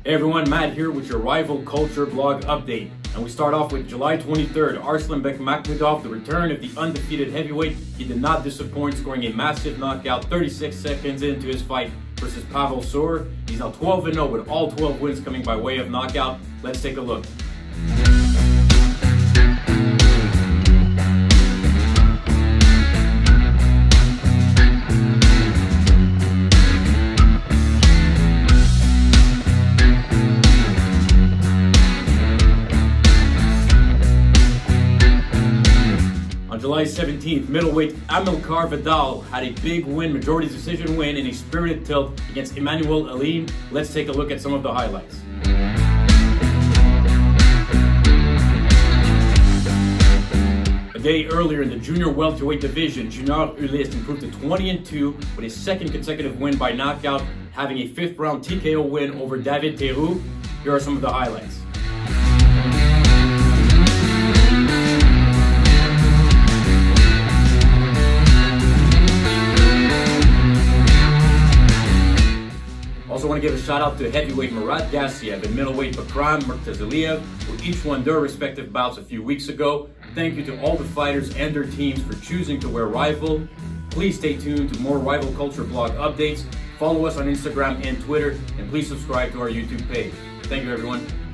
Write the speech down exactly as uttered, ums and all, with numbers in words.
Hey everyone, Matt here with your Rival Culture blog update. And we start off with July twenty-third, Arslanbek Makhmudov, the return of the undefeated heavyweight. He did not disappoint, scoring a massive knockout thirty-six seconds into his fight versus Pavel Sor. He's now twelve and oh with all twelve wins coming by way of knockout. Let's take a look. On July seventeenth, middleweight Amilcar Vidal had a big win, majority decision win in a spirited tilt against Emmanuel Alim. Let's take a look at some of the highlights. A day earlier in the junior welterweight division, Junior Ulysse improved to twenty and two with his second consecutive win by knockout, having a fifth round T K O win over David Theroux. Here are some of the highlights. Also want to give a shout out to heavyweight Murat Gassiev and middleweight Bakram Murtazaliev, who each won their respective bouts a few weeks ago. Thank you to all the fighters and their teams for choosing to wear Rival. Please stay tuned to more Rival Culture blog updates. Follow us on Instagram and Twitter, and please subscribe to our YouTube page. Thank you, everyone.